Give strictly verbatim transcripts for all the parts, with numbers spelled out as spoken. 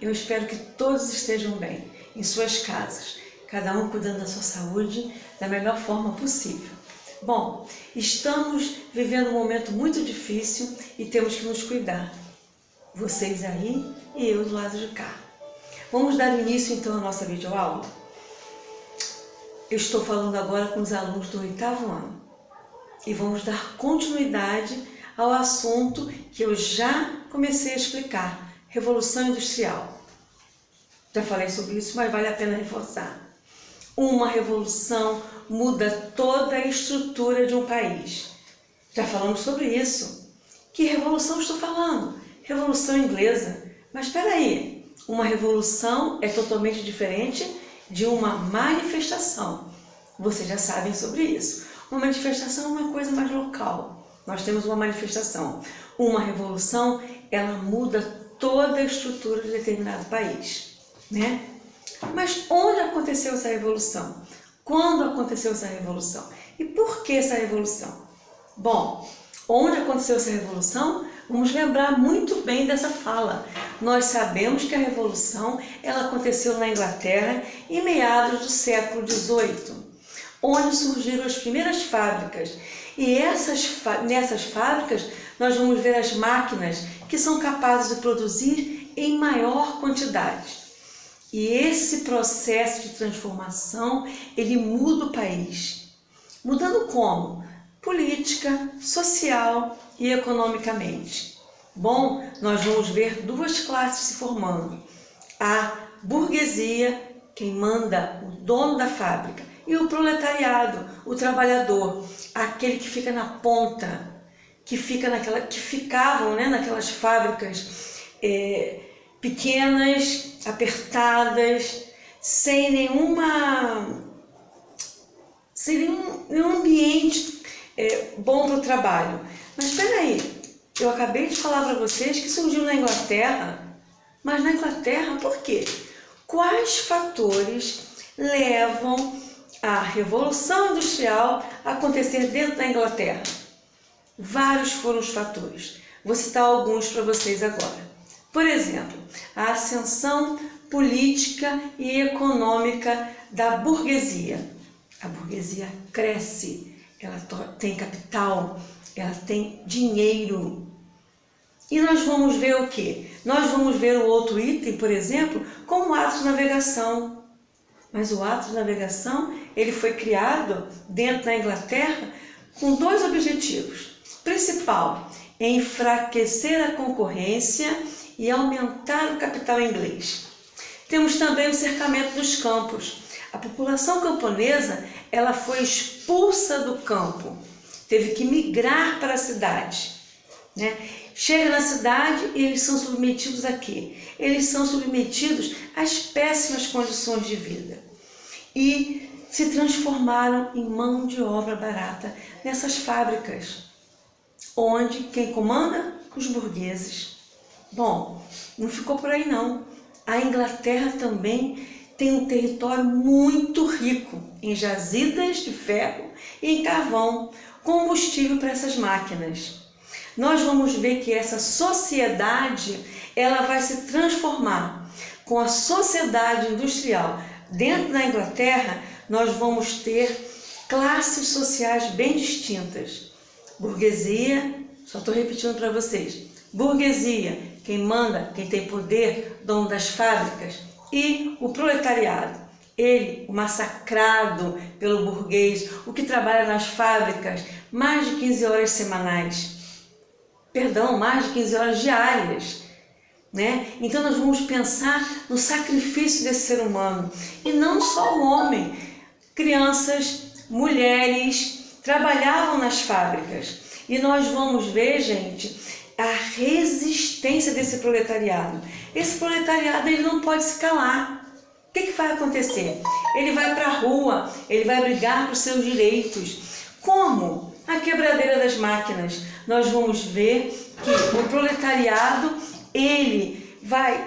Eu espero que todos estejam bem, em suas casas, cada um cuidando da sua saúde da melhor forma possível. Bom, estamos vivendo um momento muito difícil e temos que nos cuidar. Vocês aí e eu do lado de cá. Vamos dar início então à nossa videoaula? Eu estou falando agora com os alunos do oitavo ano e vamos dar continuidade ao assunto que eu já comecei a explicar, Revolução Industrial. Já falei sobre isso, mas vale a pena reforçar. Uma revolução muda toda a estrutura de um país. Já falamos sobre isso. Que revolução estou falando? Revolução Inglesa. Mas espera aí, uma revolução é totalmente diferente de uma manifestação. Vocês já sabem sobre isso. Uma manifestação é uma coisa mais local. Nós temos uma manifestação. Uma revolução, ela muda toda a estrutura de determinado país, né? Mas onde aconteceu essa revolução? Quando aconteceu essa revolução? E por que essa revolução? Bom, onde aconteceu essa revolução? Vamos lembrar muito bem dessa fala. Nós sabemos que a revolução ela aconteceu na Inglaterra em meados do século dezoito, onde surgiram as primeiras fábricas. E essas, nessas fábricas nós vamos ver as máquinas que são capazes de produzir em maior quantidade. E esse processo de transformação, ele muda o país. Mudando como? Política, social e economicamente. Bom, nós vamos ver duas classes se formando. A burguesia, quem manda, o dono da fábrica, e o proletariado, o trabalhador, aquele que fica na ponta, que, fica naquela, que ficavam né, naquelas fábricas é, pequenas, apertadas, sem nenhuma, sem nenhum, nenhum ambiente é, bom para o trabalho. Mas espera aí, eu acabei de falar para vocês que surgiu na Inglaterra, mas na Inglaterra por quê? Quais fatores levam a Revolução Industrial a acontecer dentro da Inglaterra? Vários foram os fatores. Vou citar alguns para vocês agora. Por exemplo, a ascensão política e econômica da burguesia. A burguesia cresce, ela tem capital, ela tem dinheiro. E nós vamos ver o quê? Nós vamos ver o outro item, por exemplo, como o ato de navegação. Mas o ato de navegação, ele foi criado dentro da Inglaterra com dois objetivos. Principal, enfraquecer a concorrência e aumentar o capital inglês. Temos também o cercamento dos campos. A população camponesa, ela foi expulsa do campo, teve que migrar para a cidade, né? Chega na cidade e eles são submetidos a quê? Eles são submetidos às péssimas condições de vida e se transformaram em mão de obra barata nessas fábricas, onde quem comanda? Os burgueses. Bom, não ficou por aí não. A Inglaterra também tem um território muito rico em jazidas de ferro e em carvão, combustível para essas máquinas. Nós vamos ver que essa sociedade ela vai se transformar. Com a sociedade industrial dentro da Inglaterra, nós vamos ter classes sociais bem distintas. Burguesia, só estou repetindo para vocês, burguesia, quem manda, quem tem poder, dono das fábricas, e o proletariado, ele, o massacrado pelo burguês, o que trabalha nas fábricas mais de quinze horas semanais, perdão, mais de quinze horas diárias, né? Então nós vamos pensar no sacrifício desse ser humano, e não só o homem, crianças, mulheres, trabalhavam nas fábricas, e nós vamos ver, gente, a resistência desse proletariado. Esse proletariado ele não pode se calar. O que, que vai acontecer? Ele vai para a rua, ele vai brigar por seus direitos. Como? A quebradeira das máquinas. Nós vamos ver que o proletariado ele vai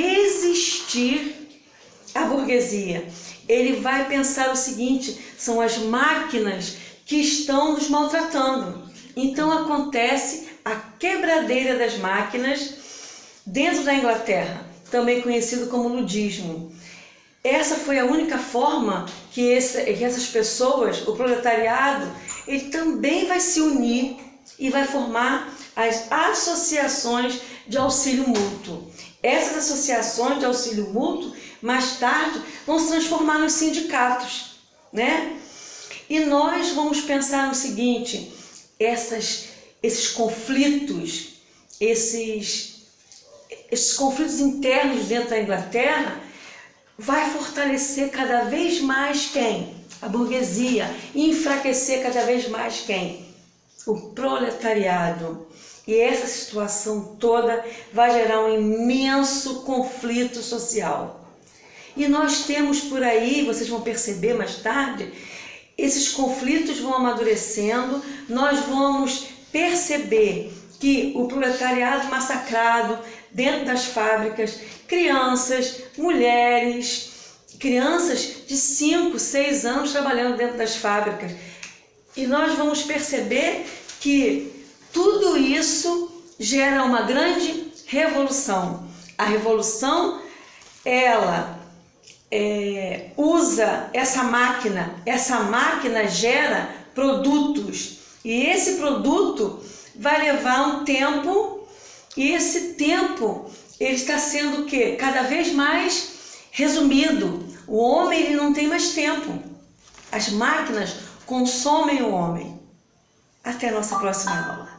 resistir à burguesia. Ele vai pensar o seguinte, são as máquinas que estão nos maltratando. Então acontece a quebradeira das máquinas dentro da Inglaterra. também conhecido como ludismo. Essa foi a única forma que, esse, que essas pessoas, o proletariado, ele também vai se unir e vai formar as associações de auxílio mútuo. Essas associações de auxílio mútuo, mais tarde, vão se transformar nos sindicatos, né? E nós vamos pensar no seguinte, essas, esses conflitos, esses, esses conflitos internos dentro da Inglaterra, vai fortalecer cada vez mais quem? A burguesia. E enfraquecer cada vez mais quem? O proletariado. E essa situação toda vai gerar um imenso conflito social. E nós temos por aí, vocês vão perceber mais tarde, esses conflitos vão amadurecendo, nós vamos perceber que o proletariado massacrado dentro das fábricas, crianças, mulheres, crianças de cinco, seis anos trabalhando dentro das fábricas. E nós vamos perceber que tudo isso gera uma grande revolução. A revolução, ela é, usa essa máquina, essa máquina gera produtos. E esse produto vai levar um tempo, e esse tempo ele está sendo o quê? Cada vez mais resumido. O homem ele não tem mais tempo. As máquinas consomem o homem. Até a nossa próxima aula.